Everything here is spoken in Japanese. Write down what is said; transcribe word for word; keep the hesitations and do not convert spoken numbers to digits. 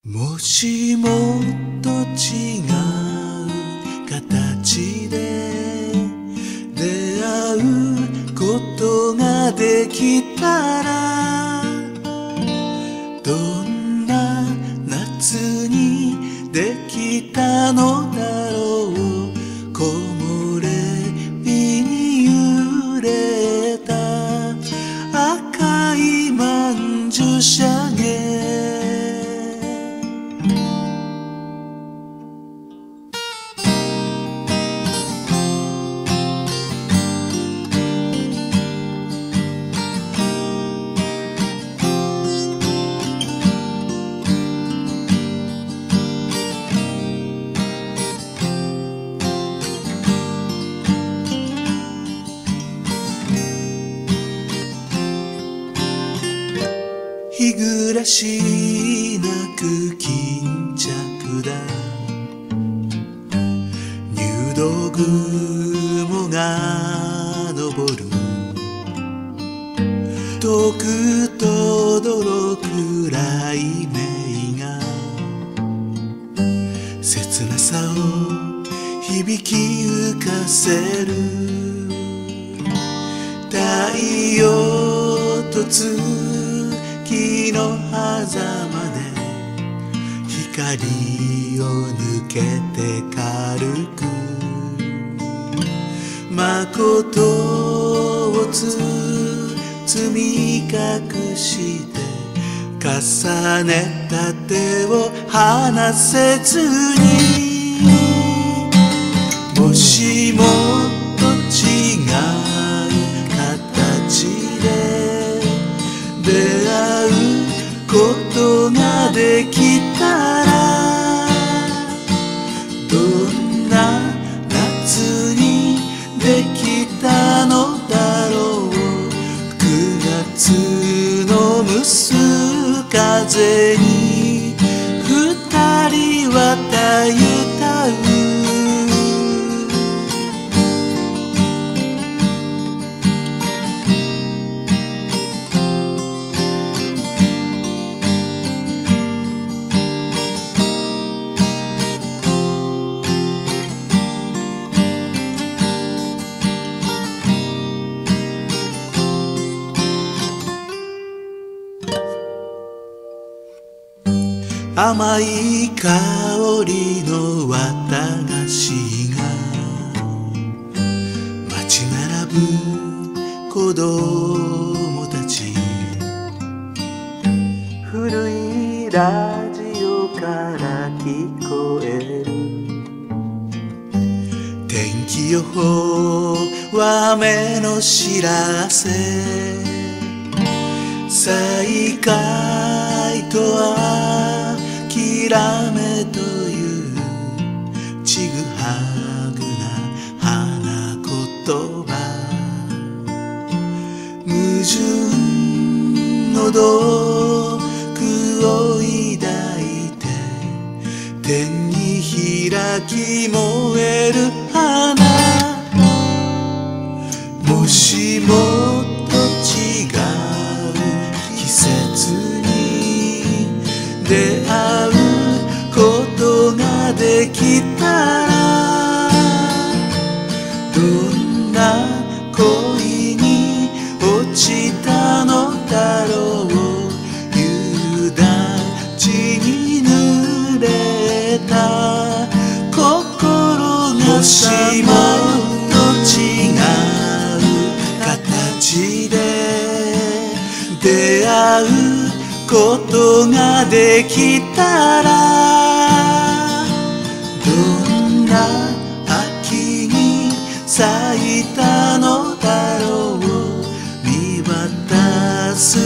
もしもっと違う形で出会うことができたら、どんな夏にできたのだろう。木漏れ日に揺れた赤いまんじゅしゃげ、日暮らしなく巾着だ。入道雲が昇る。遠くとどろく雷鳴が切なさを響き浮かせる。太陽と月月の狭間で光を抜けて軽く誠を包み隠して重ねた手を離せずに、もしもっと違う形で出会うことができたら、どんな夏にできたのだろう。くがつのむす風に二人はたゆたう。甘い香りの綿菓子が待ち並ぶ子供たち、古いラジオから聞こえる。天気予報は雨の知らせ、再会とはきらめというちぐはぐな花言葉、矛盾の毒を抱いて天に開き燃える花。もしもっと違う季節に出会うことができたら、どんな恋に落ちたのだろう。夕立に濡れた心がさまよと違う形で出会うことができたら、どんな秋に咲いたのだろう。見渡す